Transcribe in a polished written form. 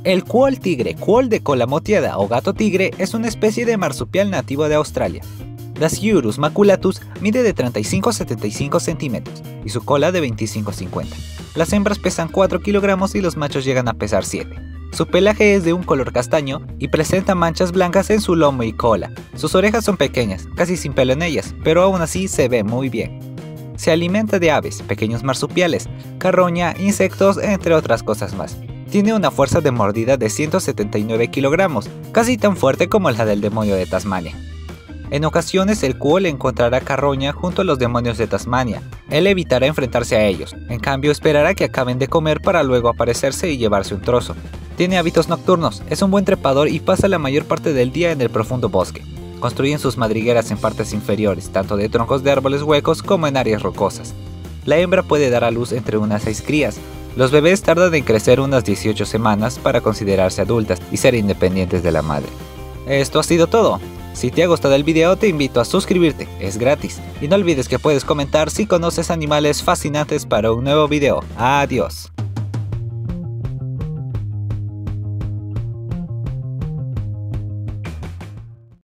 El cuol tigre, cuol de cola moteada o gato tigre es una especie de marsupial nativo de Australia. Dasyurus maculatus mide de 35 a 75 centímetros y su cola de 25 a 50. Las hembras pesan 4 kilogramos y los machos llegan a pesar 7. Su pelaje es de un color castaño y presenta manchas blancas en su lomo y cola. Sus orejas son pequeñas, casi sin pelo en ellas, pero aún así se ve muy bien. Se alimenta de aves, pequeños marsupiales, carroña, insectos, entre otras cosas más. Tiene una fuerza de mordida de 179 kilogramos, casi tan fuerte como la del demonio de Tasmania. En ocasiones el cuol encontrará carroña junto a los demonios de Tasmania. Él evitará enfrentarse a ellos, en cambio esperará que acaben de comer para luego aparecerse y llevarse un trozo. Tiene hábitos nocturnos, es un buen trepador y pasa la mayor parte del día en el profundo bosque. Construyen sus madrigueras en partes inferiores, tanto de troncos de árboles huecos como en áreas rocosas. La hembra puede dar a luz entre unas 6 crías. Los bebés tardan en crecer unas 18 semanas para considerarse adultas y ser independientes de la madre. Esto ha sido todo. Si te ha gustado el video te invito a suscribirte, es gratis. Y no olvides que puedes comentar si conoces animales fascinantes para un nuevo video. Adiós.